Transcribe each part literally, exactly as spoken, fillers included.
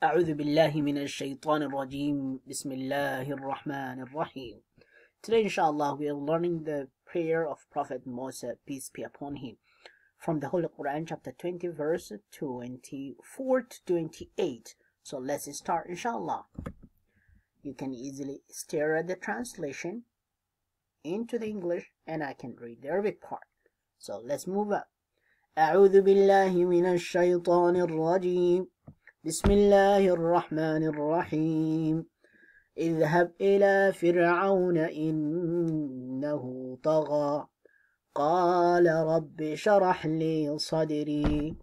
أعوذ بالله من الشيطان الرجيم. بسم الله الرحمن الرحيم. Today, inshallah, we are learning the prayer of Prophet Moses, peace be upon him, from the Holy Quran, chapter twenty, verse twenty-four to twenty-eight. So let's start, inshallah. You can easily stare at the translation into the English, and I can read the Arabic part. So let's move up. أعوذ بالله من الشيطان الرجيم. بسم الله الرحمن الرحيم. اذهب إلى فرعون إنه طغى قال رب اشرح لي صدري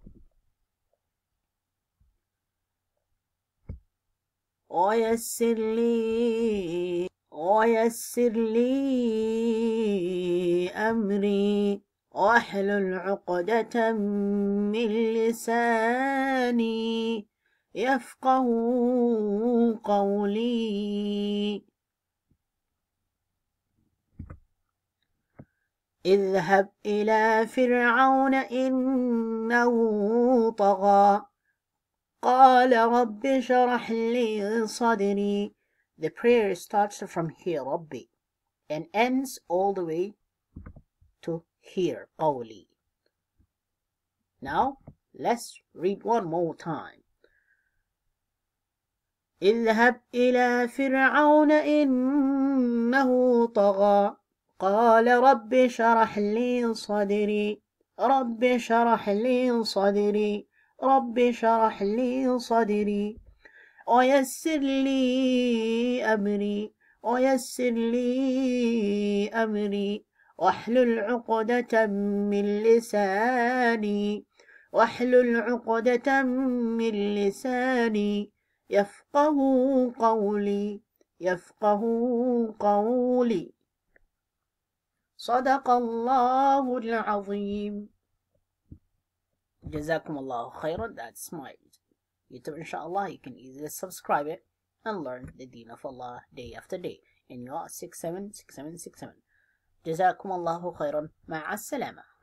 ويسر لي ويسر لي أمري واحلل عقدة من لساني يفقه قولي. اذهب إلى فرعون إنه طغى قال رب اشرح لي صدري. The prayer starts from here, Rabbi, and ends all the way to here, قولي. Now let's read one more time. اذهب إلى فرعون إنه طغى قال رب اشرح لي صدري رب اشرح لي صدري رب اشرح لي صدري ويسر لي أمري ويسر لي أمري واحلل عقدة من لساني واحلل عقدة من لساني يفقه قولي يفقه قولي. صدق الله العظيم. جزاكم الله خيرا. That's my YouTube, inshallah. You can easily subscribe it and learn the deen of Allah day after day in your six seven six seven six seven. جزاكم الله خيرا. مع السلامة.